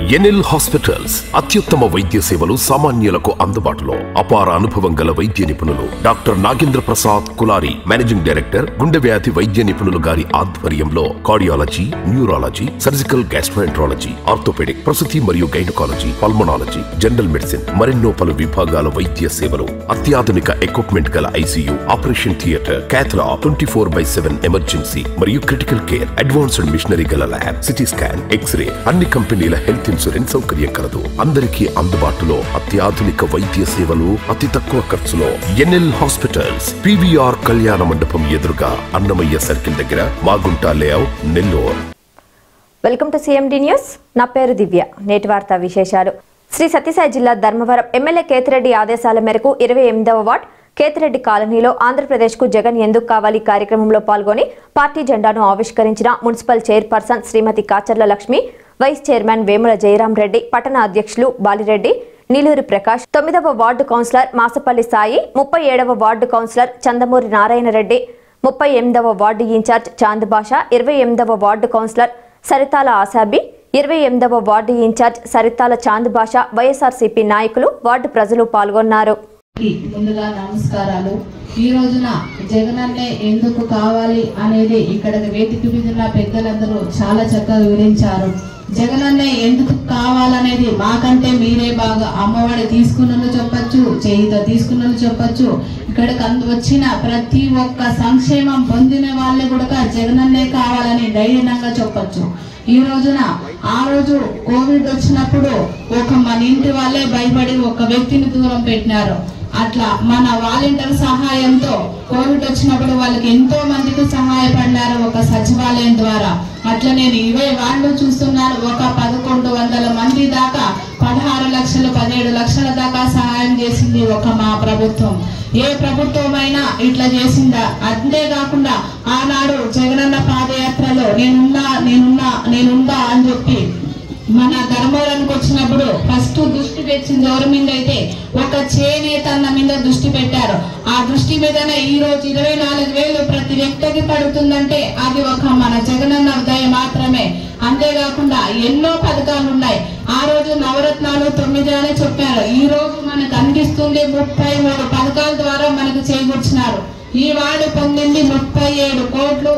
NL hospitals అత్యుత్తమ వైద్య సేవలు సామాన్యులకు అందుబాటులో. అపార అనుభవం గల వైద్య నిపుణులు doctor Nagendra Prasad Kulari, managing director, గుండె వ్యాధి వైద్య నిపుణులు గారి ఆధ్వర్యంలో cardiology, neurology, surgical gastroenterology, orthopaedic, ప్రసూతి మరియు గైనకాలజీ, పల్మనాలజీ, జనరల్ మెడిసిన్ మరెన్నో పలు విభాగాల వైద్య సేవలు. అత్యాధునిక ఎక్విప్మెంట్ గల ICU, operation theatre, cath lab, 24/7 emergency మరియు క్రిటికల్ కేర్, అడ్వాన్స్డ్ మిషనరీ గల ల్యాబ్, సిటీ స్కాన్, ఎక్స్రే, అన్ని కంపెనీల హెల్త్ ఇన్సూరెన్స్ సౌకర్యం కలదు. అందరికీ అందుబాటులో అత్యాధునిక వైద్య సేవలు అతి తక్కువ ఖర్చులో. ఎన్ఎల్ హాస్పిటల్స్, పీవీఆర్ కళ్యాణ మండపం ఎదురుగా, అన్నమయ్య సర్కిల్ దగ్గర, Magunta layout, Nellore. Welcome to CMD news. నా పేరు దివ్య. నేటి వార్తా విశేషాలు. శ్రీ సత్యసాయి జిల్లా ధర్మవరం ఎమ్మెల్యే కేతిరెడ్డి ఆదేశాల మేరకు 28వ వార్డ్ కేతిరెడ్డి కాలనీలో ఆంధ్రప్రదేశ్కు జగన్ ఎందుకు కావాలి కార్యక్రమంలో పాల్గొని పార్టీ జెండాను ఆవిష్కరించిన municipal chairperson Shrimati Kacharla Lakshmi, vice chairman Vemula Jayaram Reddy, పట్టణ అధ్యక్షులు బాలిరెడ్డి, నీలూరి ప్రకాష్, 9వ వార్డు కౌన్సిలర్ మాసపల్లి సాయి, 37వ వార్డు కౌన్సిలర్ చందమూరి నారాయణ రెడ్డి, 38వ వార్డు ఇన్ఛార్జ్ చాంద్ బాషా, 28వ వార్డు కౌన్సిలర్ సరితాల ఆసాబి, 28వ ward incharge Saritala Chand Basha, YSRCP నాయకులు, వార్డు ప్రజలు పాల్గొన్నారు. ముందుగా నమస్కారాలు. ఈ రోజున జగనన్నే ఎందుకు కావాలి అనేది ఇక్కడ వేదిక మీద ఉన్న పెద్దలందరూ చాలా చక్కగా వివరించారు. జగనన్నే ఎందుకు కావాలనేది మాకంటే మీరే బాగా అమ్మఒడి తీసుకున్నను చెప్పచ్చు, చేయుత తీసుకున్నను చెప్పచ్చు. ఇక్కడికి వచ్చిన ప్రతి ఒక్క సంక్షేమం పొందిన వాళ్ళే కూడా జగనన్నే కావాలని ధైర్యంగా చెప్పచ్చు. ఈ రోజున ఆ రోజు కోవిడ్ వచ్చినప్పుడు మన ఇంటి వాళ్ళే భయపడి ఒక వ్యక్తిని దూరం పెట్టినారు. అట్లా మన వాలంటీర్ సహాయంతో కోవిడ్ వచ్చినప్పుడు వాళ్ళకి ఎంతో మందికి సహాయపడినారు ఒక సచివాలయం ద్వారా. అట్లా నేను 20 వార్డులు చూస్తున్నాను. ఒక 1100 మంది దాకా 16 లక్షలు 17 లక్షల దాకా సహాయం చేసింది ఒక మా ప్రభుత్వం. ఏ ప్రభుత్వమైనా ఇట్లా చేసిందా? అంతేకాకుండా ఆనాడు జగనన్న పాదయాత్రలో నేనుందా అని చెప్పి మన ధర్మవరానికి వచ్చినప్పుడు ఫస్ట్ దృష్టి పెట్టింది ఎవరి మీద అయితే ఒక చేనేత అన్న మీద దృష్టి పెట్టారు. ఆ దృష్టి మీదనే ఈ రోజు 24,000 ప్రతి వ్యక్తికి పడుతుందంటే అది ఒక మన జగనన్న దయ మాత్రమే. అంతేకాకుండా ఎన్నో పథకాలు ఉన్నాయి. ఆ రోజు నవరత్నాలు 9 అని చెప్పారు. ఈ రోజు మనకు అందిస్తుంది 33 పథకాల ద్వారా మనకు చేకూర్చినారు. ఈ వార్డు పొందింది 37 కోట్లు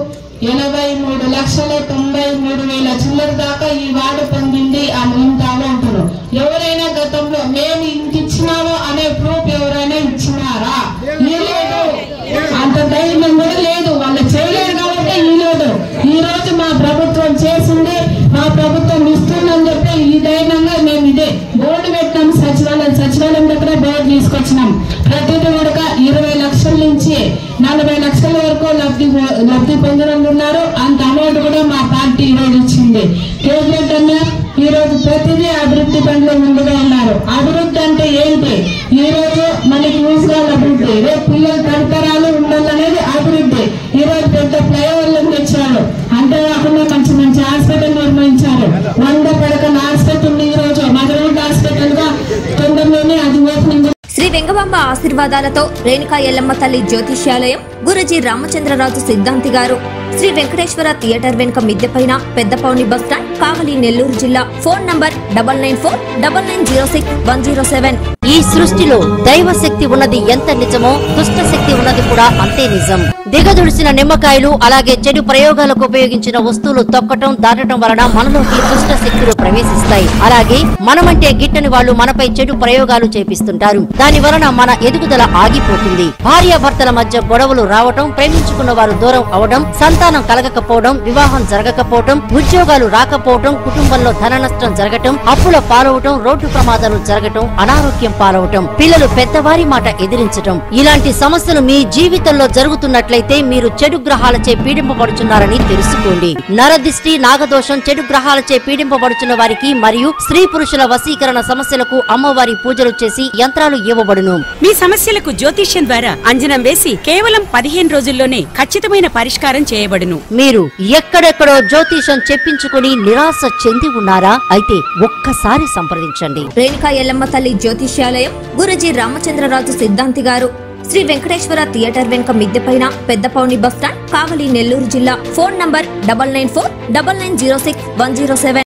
83,93,000 చిల్లర దాకా ఈ వార్డు పొందింది. ఆ ముంతాలో ఉంటున్నారు. ఎవరైనా గతంలో మేము ఇంత ఇచ్చినామో అనే ప్రూఫ్ ఎవరైనా ఇచ్చినారా? లేదు. అంత ధైర్యం కూడా లేదు. వాళ్ళు చేయలేరు కాబట్టి ఈ లేదు. ఈ రోజు మా ప్రభుత్వం చేసింది, మా ప్రభుత్వం ఇస్తుందని చెప్పి ఈ ధైర్యంగా మేము ఇదే బోర్డు పెట్టాం. సచివాలయం దగ్గర బోర్డు తీసుకొచ్చినాం. ప్రతిదీ కూడా 20 లక్షల నుంచి 40 లక్షల వరకు లబ్ధి పొందిన ఉన్నారు. అంత అమౌంట్ కూడా మా పార్టీ ఈ రోజు ఇచ్చింది. కేసీఆర్ అన్న ఈ రోజు ప్రతిదీ అభివృద్ధి పనులు ముందుగా ఉన్నారు. అభివృద్ధి అంటే ఏంటి? ఈ రోజు మనకి యూజ్గాల అభివృద్ధి, రేపు పిల్లలు తరతరాలు ఉండాలనేది అభివృద్ధి. ఈ రోజు పెద్ద ఫ్లైఓవర్లను తెచ్చారు. అంతేకాకుండా మంచి మంచి హాస్పిటల్ నిర్మించారు. 100 పడకల హాస్పిటల్ ఈ రోజు మదనపల్లి హాస్పిటల్ గా తొందరలోనే అది ఓపెనింగ్. శ్రీ వెంగబాంబ ఆశీర్వాదాలతో రేణుకా ఎల్లమ్మ తల్లి జ్యోతిష్యాలయం, గురుజీ రామచంద్రరాజు సిద్ధాంతి గారు, శ్రీ వెంకటేశ్వర థియేటర్ వెనుక మిద్దెపైన, పెద్దపౌని బస్టాండ్, కావలి, నెల్లూరు జిల్లా. Phone number 9949906107. ఈ సృష్టిలో దైవ శక్తి ఉన్నది ఎంత నిజమో దుష్ట శక్తి ఉన్నది కూడా అంతే నిజం. దిగదుడిసిన నిమ్మకాయలు, అలాగే చెడు ప్రయోగాలకు ఉపయోగించిన వస్తువులు తొక్కటం, దాటడం వలన మనలోకి దుష్ట శక్తులు ప్రవేశిస్తాయి. అలాగే మనమంటే గిట్టని వాళ్ళు మనపై చెడు ప్రయోగాలు చేపిస్తుంటారు. దాని వలన మన ఎదుగుదల ఆగిపోతుంది. భార్యాభర్తల మధ్య గొడవలు రావటం, ప్రేమించుకున్న వారు దూరం అవడం, సంతానం కలగకపోవడం, వివాహం జరగకపోవడం, ఉద్యోగాలు రాకపోవడం, కుటుంబంలో ధన నష్టం జరగటం, అప్పుల పాలవటం, రోడ్డు ప్రమాదాలు జరగటం, అనారోగ్యం పాలవటం, పిల్లలు పెద్దవారి మాట ఎదిరించటం, ఇలాంటి సమస్యలు మీ జీవితంలో జరుగుతున్నట్లయితే మీరు చెడు గ్రహాలచే పీడింపబడుచున్నారని తెలుసుకోండి. నరదిష్టి, నాగదోషం, చెడు గ్రహాలచే పీడింపబడుచున్న వారికి మరియు స్త్రీ పురుషుల వశీకరణ సమస్యలకు అమ్మవారి పూజలు చేసి యంత్రాలు ఇవ్వబడును. మీ సమస్యలకు జ్యోతిష్యం ద్వారా అంజనం వేసి కేవలం 15 రోజుల్లోనే ఖచ్చితమైన పరిష్కారం చేయబడును. మీరు ఎక్కడెక్కడో జ్యోతిషం చెప్పించుకుని నిరాశ చెంది ఉన్నారా? అయితే ఒక్కసారి సంప్రదించండి. రేణుకా ఎల్లమ్మ తల్లి జ్యోతిష్యాలయం, గురుజీ రామచంద్రరాజు సిద్ధాంతి గారు, శ్రీ వెంకటేశ్వర థియేటర్ వెనుక మిద్దెపైన, పెద్దపౌని బస్టాండ్, కావలి, నెల్లూరు జిల్లా. Phone number 9949906107.